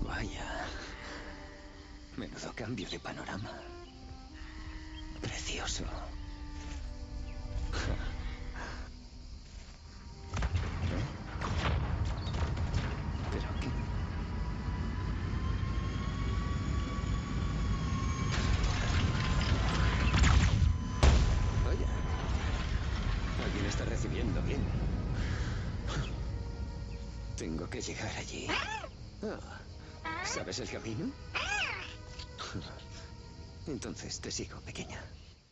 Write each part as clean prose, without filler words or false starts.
Vaya. Menudo cambio de panorama. Precioso. ¿Pero qué? Vaya. Alguien está recibiendo bien. Tengo que llegar allí. Ah, ¿sabes el camino? Entonces te sigo, pequeña.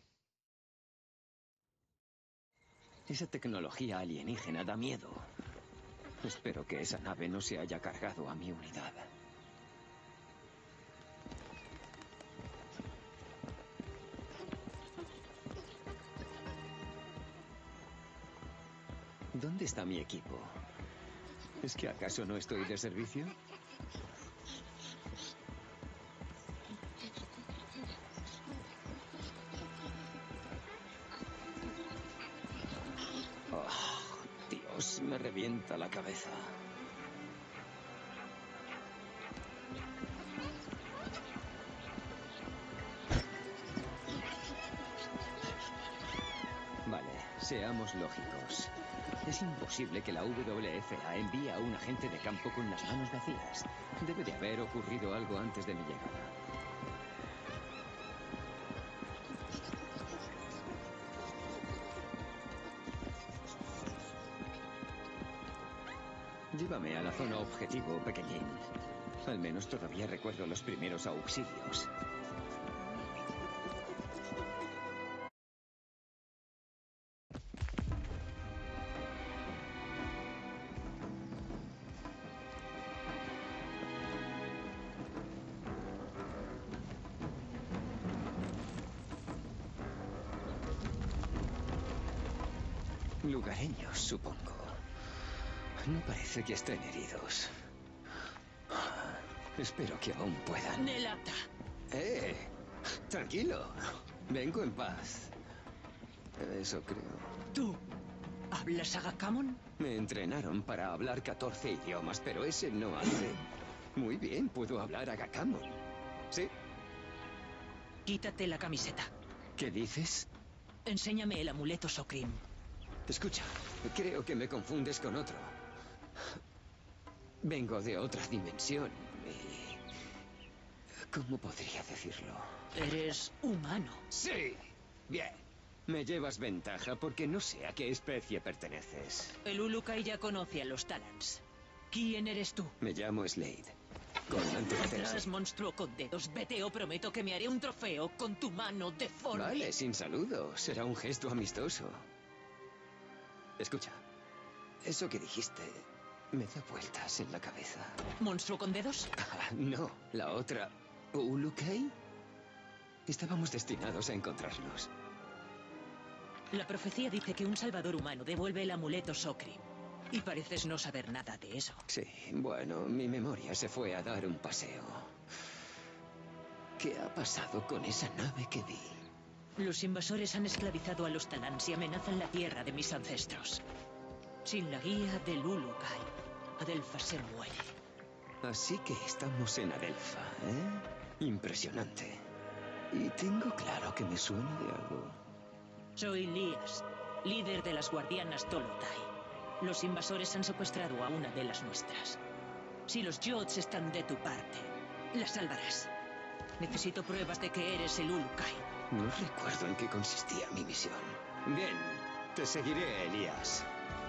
Esa tecnología alienígena da miedo. Espero que esa nave no se haya cargado a mi unidad. ¿Dónde está mi equipo? ¿Es que acaso no estoy de servicio? Oh, Dios, me revienta la cabeza. Vale, seamos lógicos. Es imposible que la WFA envíe a un agente de campo con las manos vacías. Debe de haber ocurrido algo antes de mi llegada. Llévame a la zona objetivo, pequeñín. Al menos todavía recuerdo los primeros auxilios. Lugareños, supongo. No parece que estén heridos. Espero que aún puedan. Nelata. Tranquilo. Vengo en paz. Eso creo. ¿Tú hablas Agakamon? Me entrenaron para hablar 14 idiomas, pero ese no hace... Muy bien, puedo hablar Agakamon. ¿Sí? Quítate la camiseta. ¿Qué dices? Enséñame el amuleto Sokrim. Escucha, creo que me confundes con otro. Vengo de otra dimensión y... ¿Cómo podría decirlo? Eres humano. ¡Sí! Bien. Me llevas ventaja porque no sé a qué especie perteneces. El Ulukai ya conoce a los Talans. ¿Quién eres tú? Me llamo Slade. Comandante Atrás, Tenzin. monstruo con dedos. Vete o prometo que me haré un trofeo con tu mano deforme. Vale, sin saludo. Será un gesto amistoso. Escucha. Eso que dijiste me da vueltas en la cabeza. ¿Monstruo con dedos? Ah, no, la otra... ¿Ulukai? Estábamos destinados a encontrarnos. La profecía dice que un salvador humano devuelve el amuleto Sokrim. Y pareces no saber nada de eso. Sí, bueno, mi memoria se fue a dar un paseo. ¿Qué ha pasado con esa nave que vi? Los invasores han esclavizado a los Talans y amenazan la tierra de mis ancestros. Sin la guía del Ulukai, Adelfa se muere. Así que estamos en Adelfa, ¿eh? Impresionante. Y tengo claro que me suena de algo. Soy Lias, líder de las guardianas Tolotai. Los invasores han secuestrado a una de las nuestras. Si los Jods están de tu parte, la salvarás. Necesito pruebas de que eres el Ulukai. No recuerdo en qué consistía mi misión. Bien, te seguiré, Elías.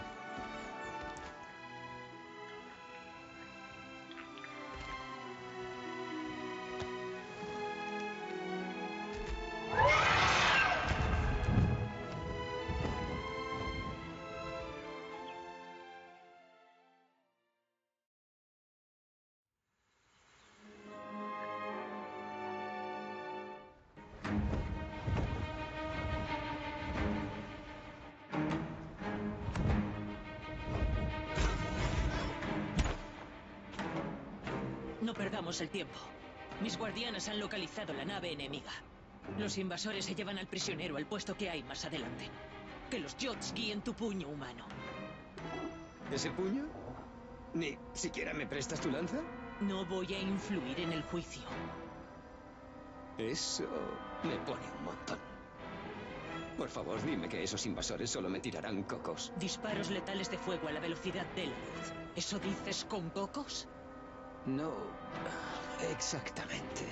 No perdamos el tiempo. Mis guardianas han localizado la nave enemiga. Los invasores se llevan al prisionero al puesto que hay más adelante. Que los Jods guíen tu puño humano. ¿Ese puño? ¿Ni siquiera me prestas tu lanza? No voy a influir en el juicio. Eso me pone un montón. Por favor, dime que esos invasores solo me tirarán cocos. Disparos letales de fuego a la velocidad de la luz. ¿Eso dices con cocos? No, exactamente.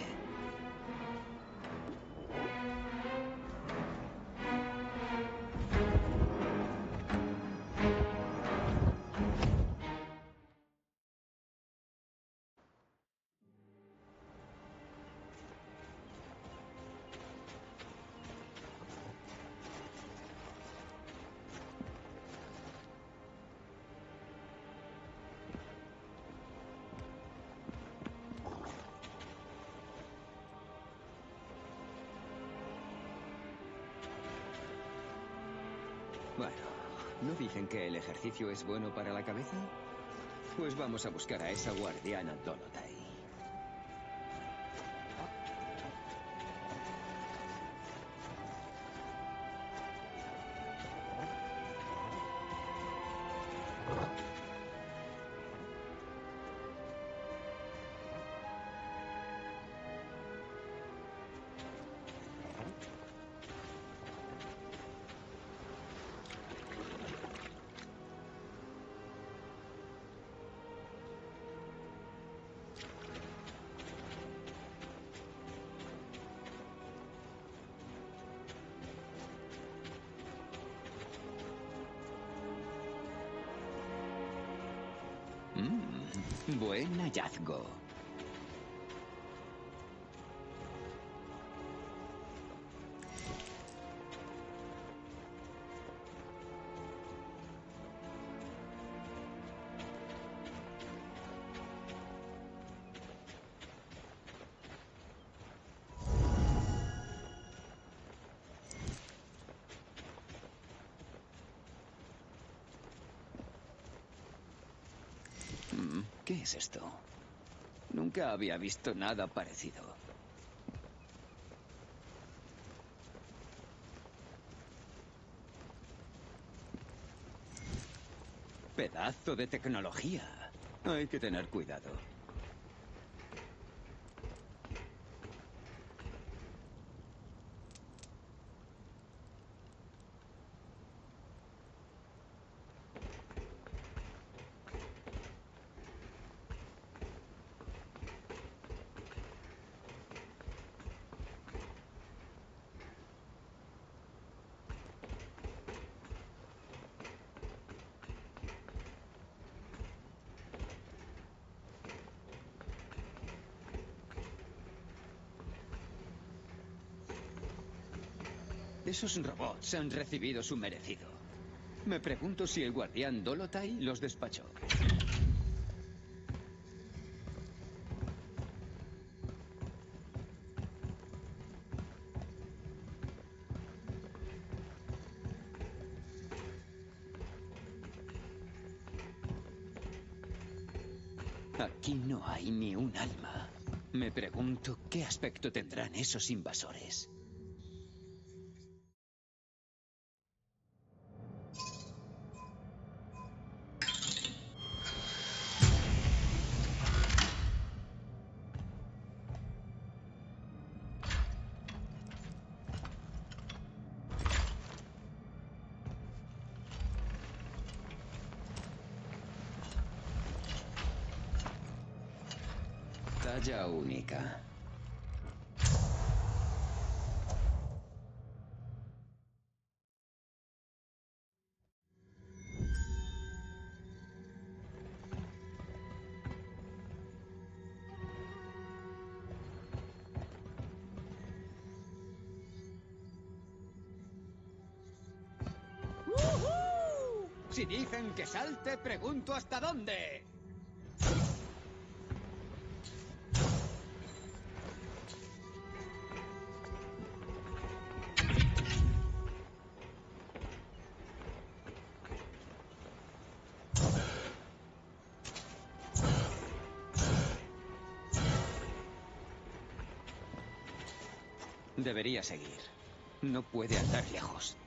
Bueno, ¿no dicen que el ejercicio es bueno para la cabeza? Pues vamos a buscar a esa guardiana Dolotai. Buen hallazgo. ¿Qué es esto? Nunca había visto nada parecido. Pedazo de tecnología. Hay que tener cuidado. Esos robots han recibido su merecido. Me pregunto si el guardián Dolotai los despachó. Aquí no hay ni un alma. Me pregunto qué aspecto tendrán esos invasores. Talla única. Si dicen que salte, pregunto hasta dónde. Debería seguir. No puede andar lejos.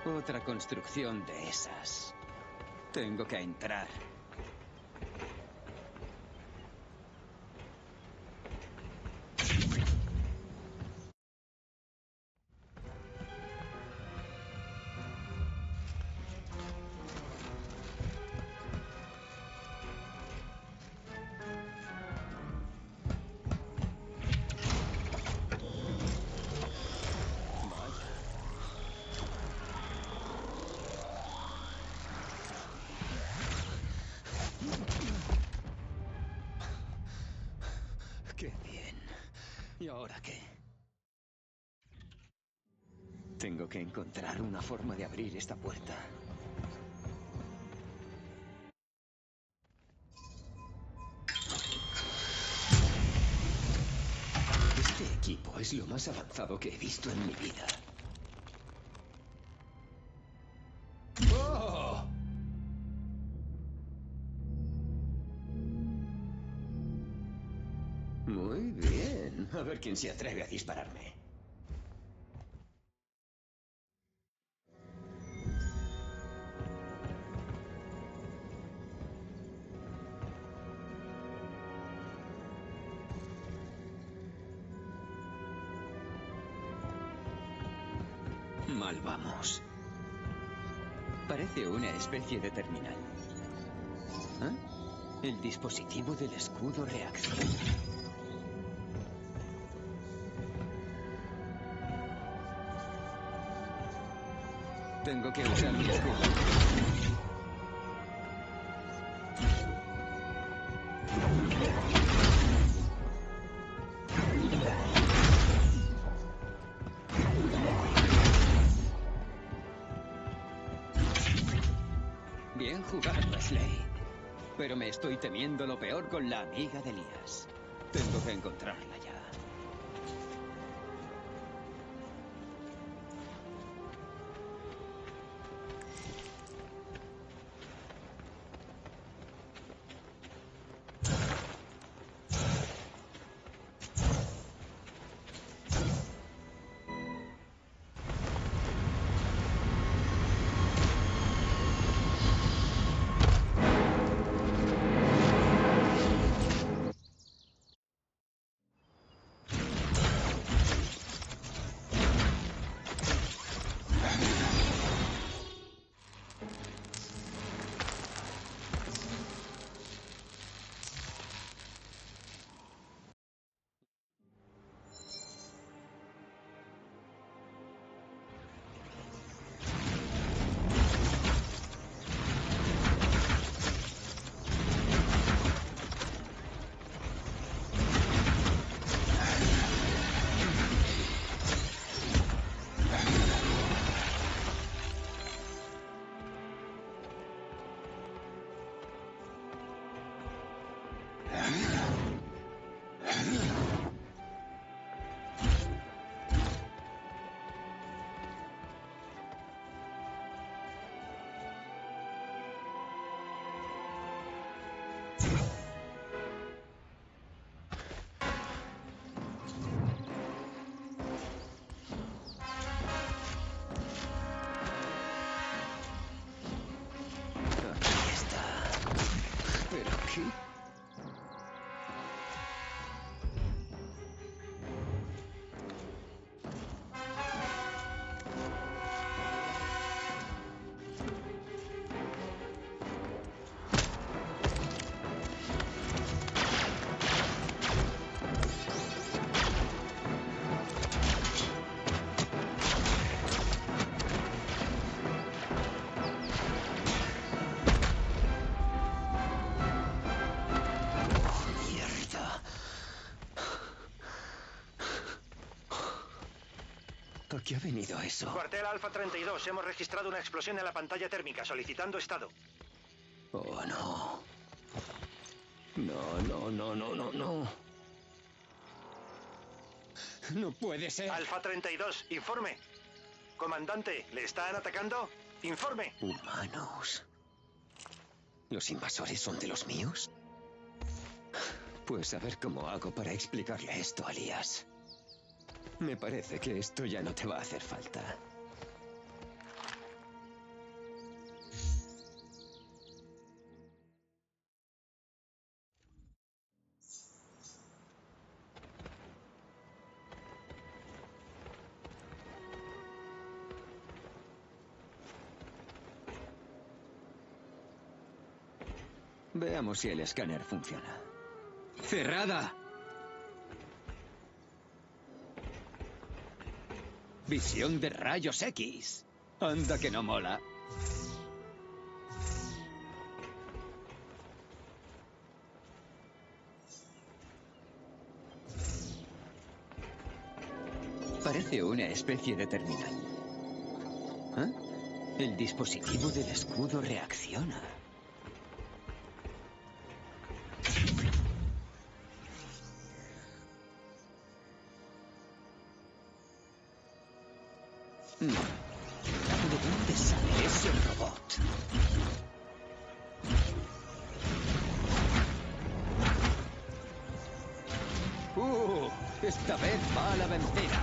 Otra construcción de esas. Tengo que entrar. ¡Qué bien! ¿Y ahora qué? Tengo que encontrar una forma de abrir esta puerta. Este equipo es lo más avanzado que he visto en mi vida. ¡Oh! Muy bien. A ver quién se atreve a dispararme. Mal vamos. Parece una especie de terminal. ¿Ah? El dispositivo del escudo reacciona. Tengo que usar mi escudo. Bien jugado, Wesley. Pero me estoy temiendo lo peor con la amiga de Elías. Tengo que encontrarla ya. Aquí está. ¿Pero qué? Mierda. ¿Por qué ha venido eso? Cuartel Alfa 32, hemos registrado una explosión en la pantalla térmica, solicitando estado. Oh, no. No, no, no, no, no, no. No puede ser. Alfa 32, informe. Comandante, ¿le están atacando? Informe. Humanos. ¿Los invasores son de los míos? Pues a ver cómo hago para explicarle esto a Elías. Me parece que esto ya no te va a hacer falta. Veamos si el escáner funciona. ¡Cerrada! Visión de rayos X. Anda que no mola. Parece una especie de terminal. ¿Ah? El dispositivo del escudo reacciona. ¿De dónde sale ese robot? Esta vez va a la vencida.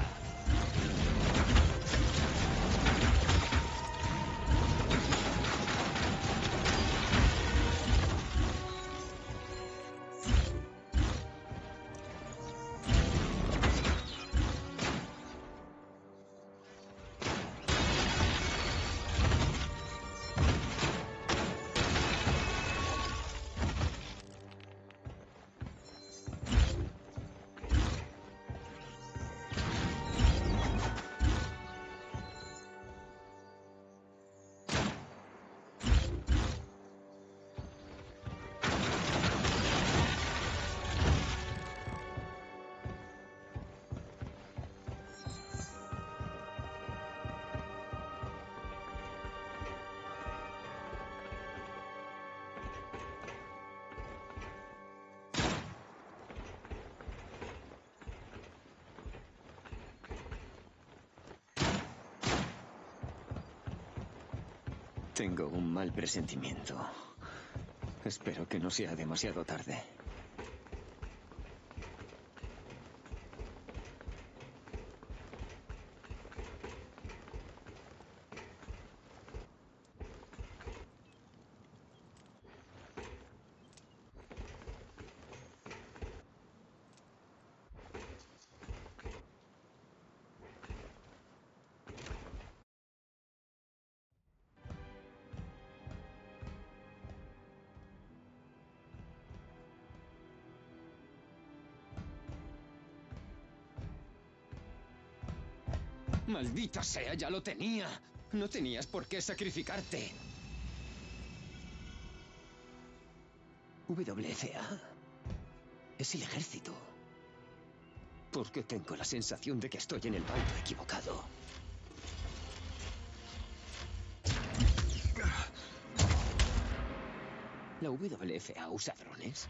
Tengo un mal presentimiento. Espero que no sea demasiado tarde. ¡Maldita sea, ya lo tenía! No tenías por qué sacrificarte. WFA. Es el ejército. Porque tengo la sensación de que estoy en el bando equivocado. ¿La WFA usa drones?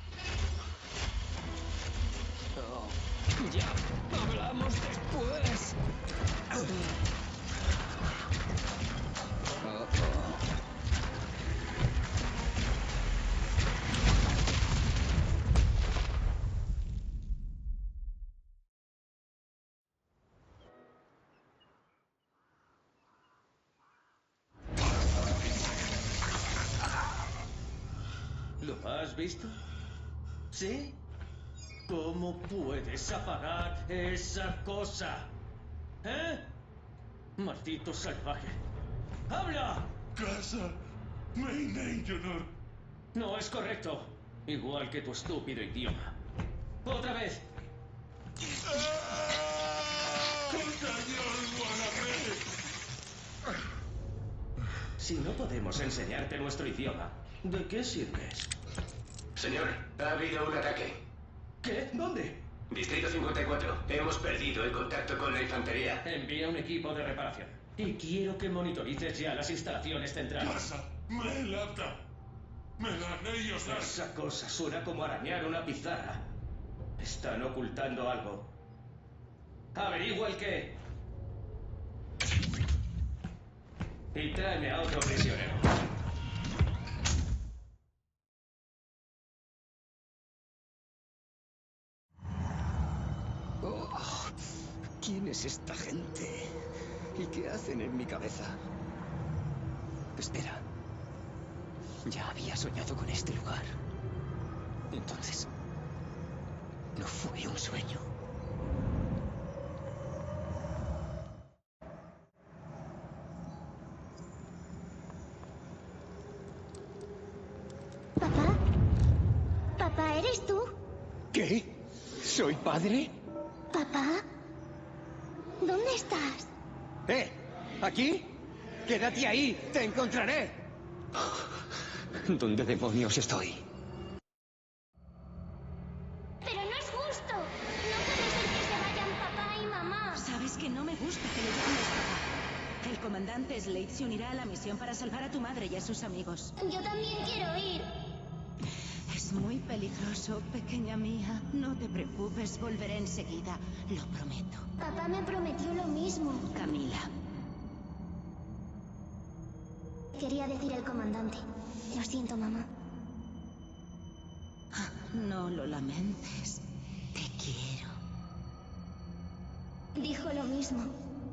Oh, ya hablamos después. ¿Lo has visto? ¿Sí? ¿Cómo puedes apagar esa cosa? ¿Eh? Maldito salvaje. ¡Habla! Casa Mayday, Junior. No es correcto. Igual que tu estúpido idioma. ¡Otra vez! Si no podemos enseñarte nuestro idioma, ¿de qué sirves? Señor, ha habido un ataque. ¿Qué? ¿Dónde? Distrito 54. Hemos perdido el contacto con la infantería. Envía un equipo de reparación. Y quiero que monitorices ya las instalaciones centrales. Casa Melata. Me dan ellos las... Esa cosa suena como arañar una pizarra. Están ocultando algo. Averigua el qué. Y tráeme a otro prisionero. Oh, ¿quién es esta gente? ¿Y qué hacen en mi cabeza? Espera. Ya había soñado con este lugar. Entonces, ¿no fue un sueño? Papá, ¿Eres tú? ¿Qué? ¿Soy padre? ¿Papá? ¿Dónde estás? ¿Aquí? ¡Quédate ahí! ¡Te encontraré! ¿Dónde demonios estoy? Pero no es justo. No puede ser que se vayan papá y mamá. Sabes que no me gusta que le llames papá. El comandante Slade se unirá a la misión para salvar a tu madre y a sus amigos. Yo también quiero ir. Es muy peligroso, pequeña mía. No te preocupes, volveré enseguida. Lo prometo. Papá me prometió lo mismo. Camila. Quería decir el comandante. Lo siento, mamá. No lo lamentes. Te quiero. Dijo lo mismo.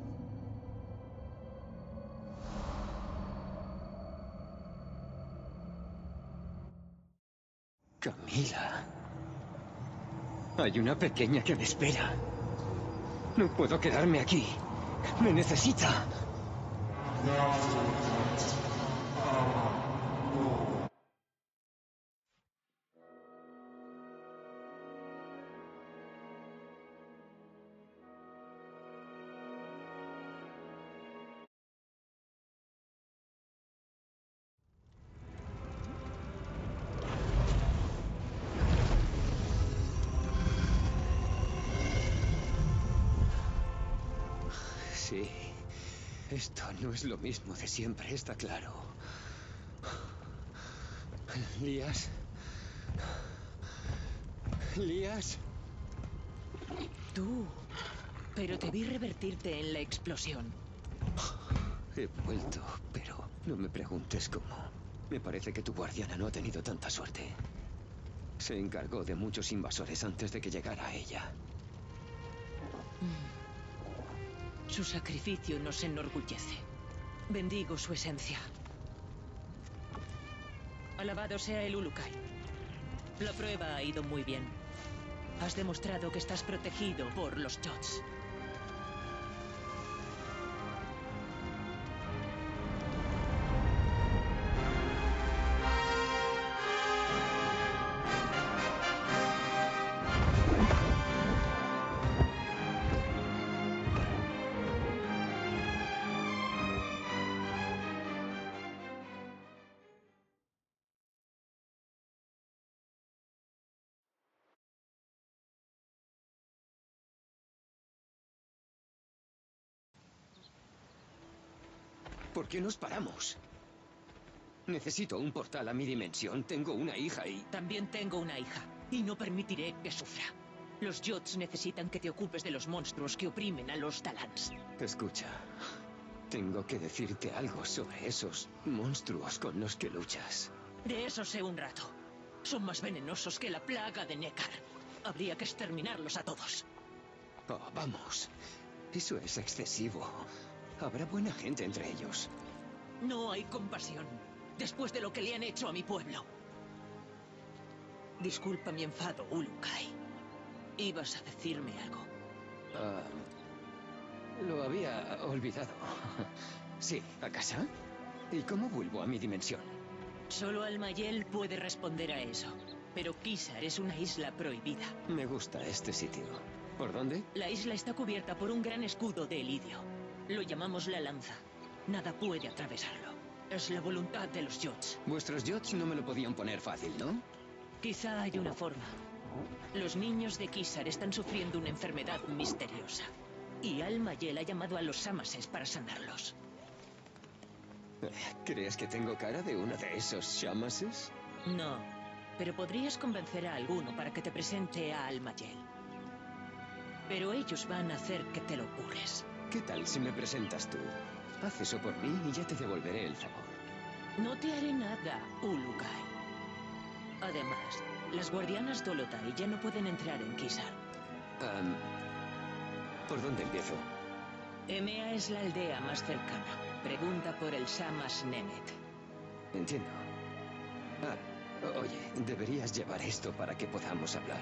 Camila. Hay una pequeña que me espera. No puedo quedarme aquí. Me necesita. Sí. Esto no es lo mismo de siempre, está claro. ¿Lías? ¿Lías? Tú. Pero te vi revertirte en la explosión. He vuelto, pero no me preguntes cómo. Me parece que tu guardiana no ha tenido tanta suerte. Se encargó de muchos invasores antes de que llegara a ella. Su sacrificio nos enorgullece. Bendigo su esencia. Alabado sea el Ulukai. La prueba ha ido muy bien. Has demostrado que estás protegido por los Jots. ¿Por qué nos paramos? Necesito un portal a mi dimensión. Tengo una hija y... También tengo una hija, y no permitiré que sufra. Los Jots necesitan que te ocupes de los monstruos que oprimen a los Talans. Escucha, tengo que decirte algo sobre esos monstruos con los que luchas. De eso sé un rato. Son más venenosos que la plaga de Nekar. Habría que exterminarlos a todos. Oh, vamos. Eso es excesivo. Habrá buena gente entre ellos. No hay compasión, después de lo que le han hecho a mi pueblo. Disculpa mi enfado, Ulukai. Ibas a decirme algo. Lo había olvidado. Sí, ¿a casa? ¿Y cómo vuelvo a mi dimensión? Solo Almayel puede responder a eso. Pero Kisar es una isla prohibida. Me gusta este sitio. ¿Por dónde? La isla está cubierta por un gran escudo de Elidio. Lo llamamos la lanza. Nada puede atravesarlo. Es la voluntad de los Jots. Vuestros Jots no me lo podían poner fácil, ¿no? Quizá hay una forma. Los niños de Kisar están sufriendo una enfermedad misteriosa. Y Almayel ha llamado a los Samases para sanarlos. ¿Crees que tengo cara de uno de esos Shamases? No, pero podrías convencer a alguno para que te presente a Almayel. Pero ellos van a hacer que te lo cures. ¿Qué tal si me presentas tú? Haz eso por mí y ya te devolveré el favor. No te haré nada, Ulukai. Además, las guardianas Dolotai ya no pueden entrar en Kisar. ¿Por dónde empiezo? Emea es la aldea más cercana. Pregunta por el Samas Nemet. Entiendo. Oye, deberías llevar esto para que podamos hablar.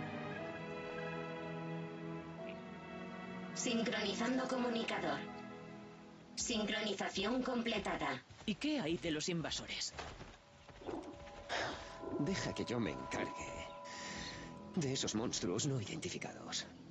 Sincronizando comunicador. Sincronización completada. ¿Y qué hay de los invasores? Deja que yo me encargue. De esos monstruos no identificados.